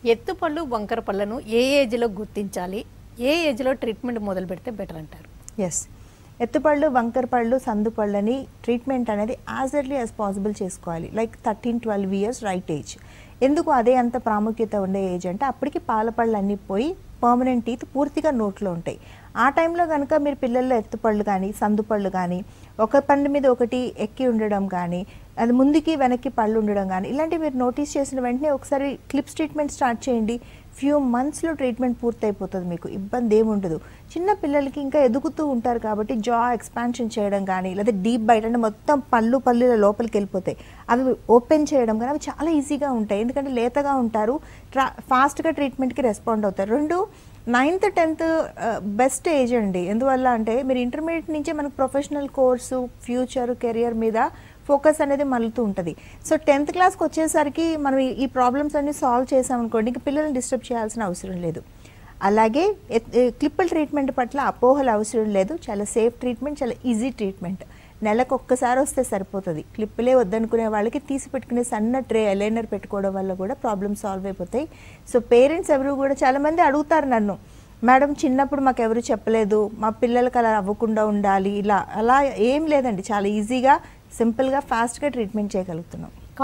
ఎత్తుపళ్ళు వంకర పళ్ళను ఏ ఏజ్లో గుర్తించాలి, ఏ ఏజ్లో ట్రీట్మెంట్ మొదలు పెడితే బెటర్ అంటారు? ఎస్, ఎత్తుపళ్ళు వంకర పళ్ళు సందు పళ్ళని ట్రీట్మెంట్ అనేది యాజ్ ఎర్లీ యాజ్ పాసిబుల్ చేసుకోవాలి. Like 13-12 years right age. ఎందుకు అదే అంత ప్రాముఖ్యత ఉండే ఏజ్ అంటే అప్పటికి పాల పళ్ళు అన్నీ పోయి పర్మనెంట్ టీత్ పూర్తిగా నోట్లో ఉంటాయి. ఆ టైంలో కనుక మీరు పిల్లల్లో ఎత్తుపళ్ళు కానీ సందు పళ్ళు కానీ ఒక పన్ను మీద ఒకటి ఎక్కి ఉండడం కానీ అది ముందుకి వెనక్కి పళ్ళు ఉండడం కానీ ఇలాంటివి మీరు నోటీస్ చేసిన వెంటనే ఒకసారి క్లిప్స్ ట్రీట్మెంట్ స్టార్ట్ చేయండి. ఫ్యూ మంత్స్లో ట్రీట్మెంట్ పూర్తయిపోతుంది, మీకు ఇబ్బంది ఏముండదు. చిన్న పిల్లలకి ఇంకా ఎదుగుతూ ఉంటారు కాబట్టి జా ఎక్స్పాన్షన్ చేయడం కానీ లేదా డీప్ బైట్ అంటే మొత్తం పళ్ళుల లోపలికి వెళ్ళిపోతాయి, అవి ఓపెన్ చేయడం కానీ అవి చాలా ఈజీగా ఉంటాయి. ఎందుకంటే లేతగా ఉంటారు, ఫాస్ట్గా ట్రీట్మెంట్కి రెస్పాండ్ అవుతారు. 9th 10th బెస్ట్ ఏజ్ అండి. ఎందువల్ల అంటే మీరు ఇంటర్మీడియట్ నుంచే మనకు ప్రొఫెషనల్ కోర్సు ఫ్యూచర్ కెరియర్ మీద ఫోకస్ అనేది మలుతూ ఉంటుంది. సో 10th క్లాస్కి వచ్చేసరికి మనం ఈ ప్రాబ్లమ్స్ అన్ని సాల్వ్ చేసామనుకోండి, ఇంక పిల్లల్ని డిస్టర్బ్ చేయాల్సిన అవసరం లేదు. అలాగే క్లిప్పుల ట్రీట్మెంట్ పట్ల అపోహలు అవసరం లేదు. చాలా సేఫ్ ట్రీట్మెంట్, చాలా ఈజీ ట్రీట్మెంట్. నెలకు ఒక్కసారి వస్తే సరిపోతుంది. క్లిప్పులే వద్దనుకునే వాళ్ళకి తీసి పెట్టుకునే సన్న ట్రే అలైనర్ పెట్టుకోవడం వల్ల కూడా ప్రాబ్లమ్ సాల్వ్ అయిపోతాయి. సో పేరెంట్స్ ఎవరు కూడా చాలామంది అడుగుతారు నన్ను, మేడం చిన్నప్పుడు మాకు ఎవరు చెప్పలేదు, మా పిల్లలకి అలా అవ్వకుండా ఉండాలి, అలా ఏం లేదండి. చాలా ఈజీగా సింపుల్గా ఫాస్ట్గా ట్రీట్మెంట్ చేయగలుగుతున్నాం.